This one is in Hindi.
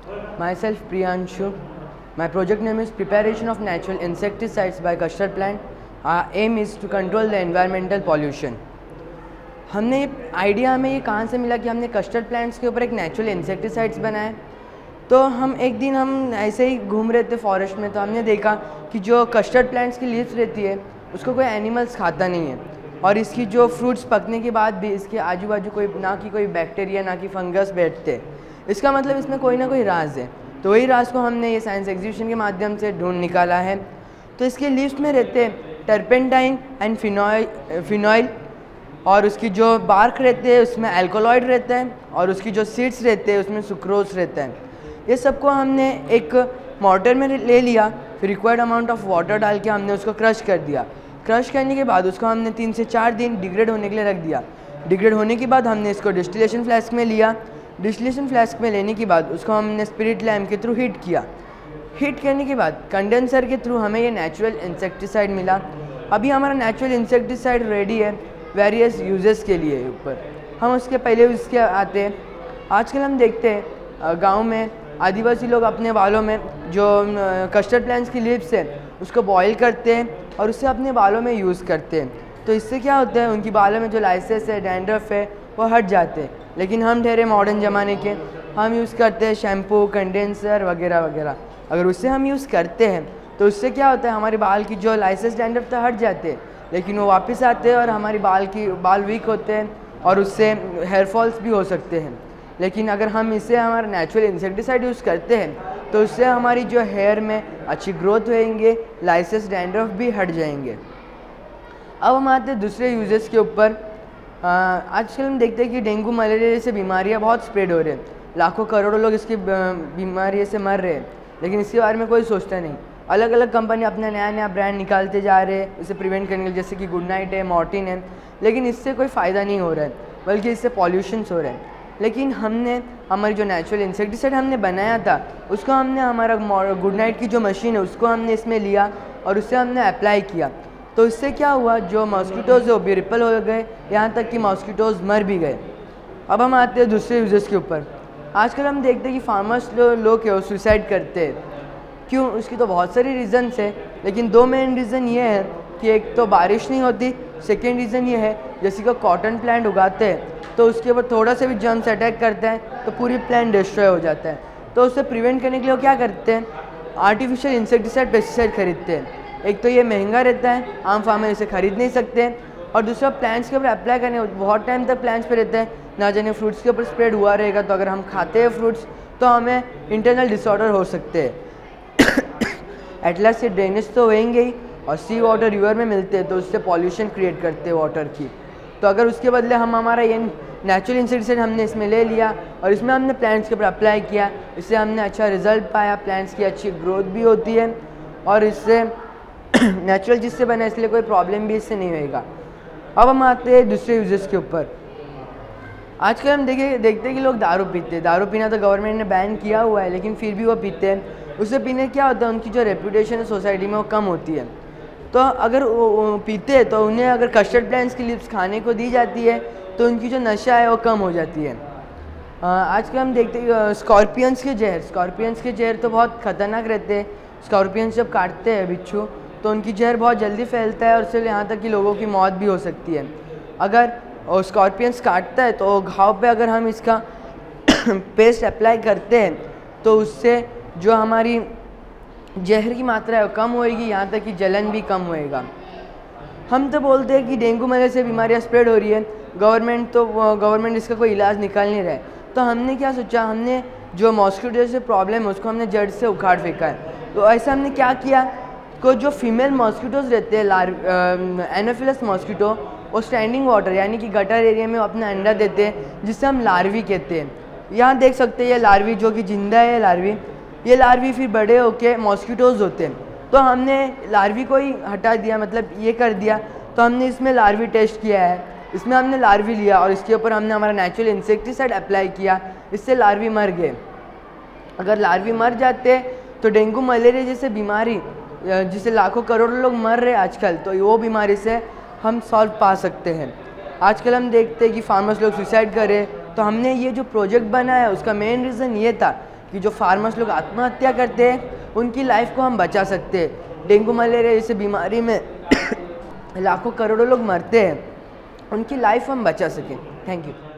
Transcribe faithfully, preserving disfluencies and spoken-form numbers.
Myself Priyanshu. My project name is Preparation of Natural Insecticides by Custard Plant. Our aim is to control the environmental pollution. हमने आइडिया हमें ये कहाँ से मिला कि हमने कस्टर्ड प्लांट्स के ऊपर एक नेचुरल इंसेक्टिसाइड्स बनाए। तो हम एक दिन हम ऐसे ही घूम रहे थे फॉरेस्ट में, तो हमने देखा कि जो कस्टर्ड प्लांट्स की लीव्स रहती है उसको कोई एनिमल्स खाता नहीं है, और इसकी जो फ्रूट्स पकने के बाद भी इसके आजू बाजू कोई ना कि कोई बैक्टीरिया ना कि फंगस बैठते। इसका मतलब इसमें कोई ना कोई राज है। तो वही राज को हमने ये साइंस एग्जीबिशन के माध्यम से ढूंढ निकाला है। तो इसके लीव्स में रहते हैं टर्पेंटाइन एंड फिनॉइल फिनॉइल और उसकी जो बार्क रहते हैं उसमें अल्कोलॉइड रहता है, और उसकी जो सीड्स रहते हैं उसमें सुक्रोज रहता है। ये सबको हमने एक मॉर्टर में ले लिया, फिर रिक्वायर्ड अमाउंट ऑफ वाटर डाल के हमने उसको क्रश कर दिया। क्रश करने के बाद उसको हमने तीन से चार दिन डिग्रेड होने के लिए रख दिया। डिग्रेड होने के बाद हमने इसको डिस्टिलेशन फ्लास्क में लिया। डिस्टिलेशन फ्लास्क में लेने के बाद उसको हमने स्पिरिट लैम्प के थ्रू हीट किया। हीट करने के बाद कंडेंसर के थ्रू हमें ये नेचुरल इंसेक्टिसाइड मिला। अभी हमारा नेचुरल इंसेक्टिसाइड रेडी है वेरियस यूजेस के लिए। ऊपर हम उसके पहले उसके आते हैं। आजकल हम देखते हैं गांव में आदिवासी लोग अपने बालों में जो कस्टर्ड प्लांट्स की लीव्स है उसको बॉईल करते हैं और उससे अपने बालों में यूज़ करते हैं। तो इससे क्या होता है, उनकी बालों में जो लाइसेस है, डैंड्रफ है, वो हट जाते हैं। लेकिन हम ठहरे मॉडर्न ज़माने के, हम यूज़ करते हैं शैम्पू, कंडेंसर वगैरह वगैरह। अगर उससे हम यूज़ करते हैं तो उससे क्या होता है, हमारे बाल की जो लाइसेस, डैंड्रफ तो हट जाते हैं, लेकिन वो वापस आते हैं और हमारी बाल की बाल वीक होते हैं और उससे हेयर फॉल्स भी हो सकते हैं। लेकिन अगर हम इससे हमारा नेचुरल इंसेक्टिसाइड यूज़ करते हैं तो उससे हमारी जो हेयर में अच्छी ग्रोथ होएंगे, लाइसेस, डैंड्रफ भी हट जाएंगे। अब हम आते हैं दूसरे यूजेस के ऊपर। आजकल हम देखते हैं कि डेंगू, मलेरिया जैसे बीमारियां बहुत स्प्रेड हो रहे हैं। लाखों करोड़ों लोग इसकी बीमारी से मर रहे हैं, लेकिन इसके बारे में कोई सोचता नहीं। अलग अलग कंपनी अपना नया नया ब्रांड निकालते जा रहे हैं इसे प्रिवेंट करने के लिए, जैसे कि गुड नाइट है, मॉर्टिन है। लेकिन इससे कोई फ़ायदा नहीं हो रहा है, बल्कि इससे पॉल्यूशंस हो रहे हैं। लेकिन हमने हमारी जो नेचुरल इंसेक्टिसाइड हमने बनाया था उसको हमने हमारा गुड नाइट की जो मशीन है उसको हमने इसमें लिया और उससे हमने अप्लाई किया। तो इससे क्या हुआ, जो मॉस्किटोज़ है वो भी रिपल हो गए, यहाँ तक कि मॉस्किटोज़ मर भी गए। अब हम आते हैं दूसरे यूजर्स के ऊपर। आजकल हम देखते हैं कि फार्मर्स लो, लोग है वो सुसाइड करते हैं। क्यों? उसकी तो बहुत सारी रीज़न्स है, लेकिन दो मेन रीज़न ये है कि एक तो बारिश नहीं होती, सेकेंड रीज़न ये है जैसे कि कॉटन प्लांट उगाते हैं तो उसके ऊपर थोड़ा सा भी जर्म्स अटैक करता है तो पूरी प्लांट डिस्ट्रॉय हो जाता है। तो उससे प्रिवेंट करने के लिए वो क्या करते हैं, आर्टिफिशियल इंसेक्टिसाइड, पेस्टिसाइड खरीदते हैं। एक तो ये महंगा रहता है, आम फार्मर इसे खरीद नहीं सकते हैं, और दूसरा प्लांट्स के ऊपर अप्लाई करने बहुत टाइम तक प्लांट्स पे रहता है, ना जाने फ्रूट्स के ऊपर स्प्रेड हुआ रहेगा। तो अगर हम खाते हैं फ्रूट्स तो हमें इंटरनल डिसऑर्डर हो सकते हैं। एटलास से ड्रेनेज तो होएंगे ही, और सी वाटर रिवर में मिलते हैं तो उससे पॉल्यूशन क्रिएट करते हैं वाटर की। तो अगर उसके बदले हम हमारा ये नेचुरल इंसेक्टिसाइड हमने इसमें ले लिया और इसमें हमने प्लांट्स के ऊपर अप्लाई किया, इससे हमने अच्छा रिजल्ट पाया, प्लांट्स की अच्छी ग्रोथ भी होती है और इससे नेचुरल जिससे बना इसलिए कोई प्रॉब्लम भी इससे नहीं होएगा। अब हम आते हैं दूसरे यूजेस के ऊपर। आजकल हम देखे देखते हैं कि लोग दारू पीते हैं। दारू पीना तो गवर्नमेंट ने बैन किया हुआ है, लेकिन फिर भी वो पीते हैं। उससे पीने क्या होता है, उनकी जो रेपुटेशन है सोसाइटी में वो कम होती है। तो अगर वो पीते हैं तो उन्हें अगर कस्टर्ड प्लांट्स की लीव्स खाने को दी जाती है तो उनकी जो नशा है वो कम हो जाती है। आजकल हम देखते हैं स्कॉर्पियंस के जहर स्कॉर्पियंस के जहर तो बहुत ख़तरनाक रहते हैं। स्कॉर्पियंस जब काटते हैं बिच्छू तो उनकी जहर बहुत जल्दी फैलता है और सिर्फ यहाँ तक कि लोगों की मौत भी हो सकती है। अगर स्कॉर्पियंस काटता है तो घाव पे अगर हम इसका पेस्ट अप्लाई करते हैं तो उससे जो हमारी जहर की मात्रा है वो कम होएगी, यहाँ तक कि जलन भी कम होएगा। हम तो बोलते हैं कि डेंगू मलेरिया से बीमारियाँ स्प्रेड हो रही है, गवर्नमेंट तो गवर्नमेंट इसका कोई इलाज निकाल नहीं रहा है। तो हमने क्या सोचा, हमने जो मॉस्किटो से प्रॉब्लम है उसको हमने जड़ से उखाड़ फेंका है। तो ऐसा हमने क्या किया, को जो फीमेल मॉस्किटोज़ रहते हैं लार एनोफिलस मॉस्किटो, वो स्टैंडिंग वाटर यानी कि गटर एरिया में अपना अंडा देते हैं, जिससे हम लार्वी कहते हैं। यहाँ देख सकते हैं ये लार्वी जो कि जिंदा है, लार्वी ये लार्वी फिर बड़े होके मॉस्किटोज़ होते हैं। तो हमने लार्वी को ही हटा दिया, मतलब ये कर दिया। तो हमने इसमें लार्वी टेस्ट किया है, इसमें हमने लार्वी लिया और इसके ऊपर हमने हमारा नेचुरल इंसेक्टिसाइड अप्लाई किया, इससे लार्वी मर गए। अगर लार्वी मर जाते तो डेंगू मलेरिया जैसे बीमारी जिससे लाखों करोड़ों लोग मर रहे आजकल, तो वो बीमारी से हम सॉल्व पा सकते हैं। आजकल हम देखते हैं कि फार्मर्स लोग सुसाइड कर रहे हैं। तो हमने ये जो प्रोजेक्ट बनाया उसका मेन रीज़न ये था कि जो फार्मर्स लोग आत्महत्या करते हैं उनकी लाइफ को हम बचा सकते हैं। डेंगू मलेरिया जैसे बीमारी में लाखों करोड़ों लोग मरते हैं, उनकी लाइफ हम बचा सकें। Thank you.